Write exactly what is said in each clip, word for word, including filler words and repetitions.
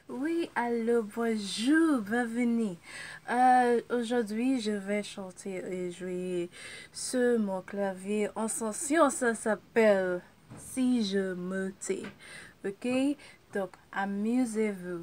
Oui, allô, bonjour, bienvenue. Euh, aujourd'hui, je vais chanter et jouer sur mon clavier en chanson. Ça s'appelle Si je me tais. Ok? Donc, amusez-vous.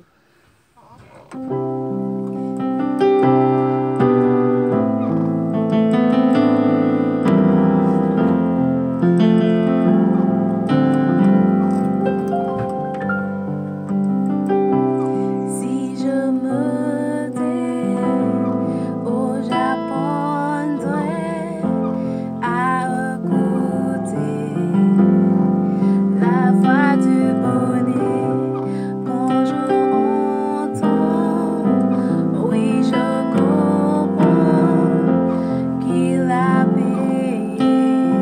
Si je me tais, oh, j'apprendrai à écouter la voix du bonheur quand je entends. Oui, je comprends qu'il a payé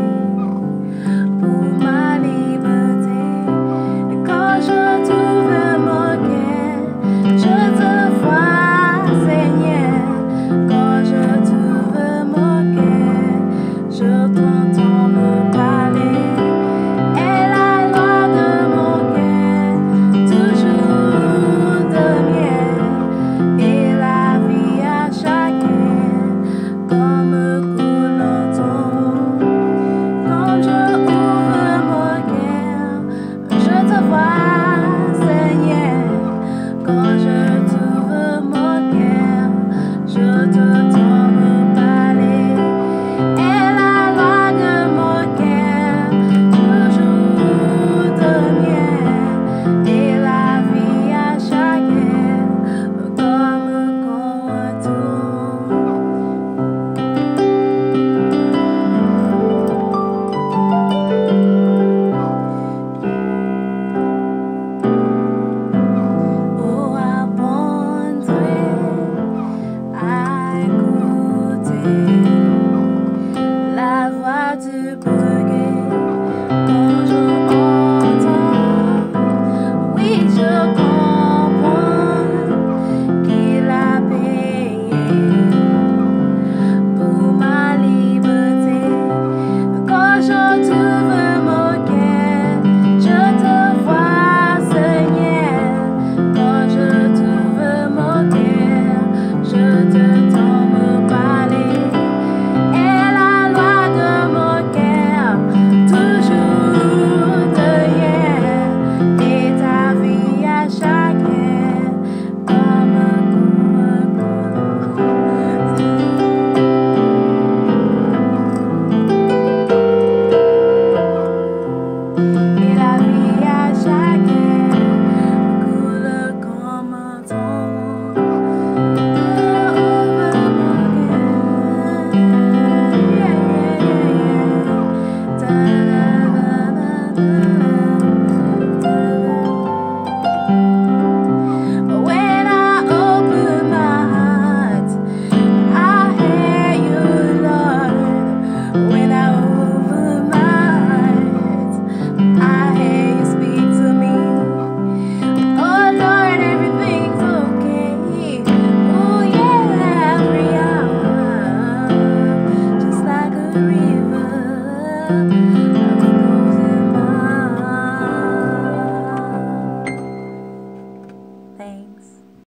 pour ma liberté. Quand je trouve mon cœur, je te vois, Seigneur. Quand je trouve mon cœur, je t'entends me parler. Et la loi de mon cœur, toujours de miel. Et la vie à chacun, comme coulant quand je ouvre mon cœur, je te vois, Seigneur. Quand je t'ouvre mon cœur, je t'entends me parler. Et la loi de mon cœur, toujours de miel. Et la vie à chacun, comme contour. Oh, apprendrai à écouter la voix du bugger quand je entends. Oui, je comprends qu'il a payé pour ma liberté. Quand je trouve mon cœur, je te vois, Seigneur. Quand je trouve mon cœur, je te tends me parler. Et la loi de mon cœur, toujours de hier. Et ta vie à chacun, comme et la vie à chacun coule comme un torrent. Over mon cœur, yeah, yeah, yeah, yeah. Da, da, da, da, da.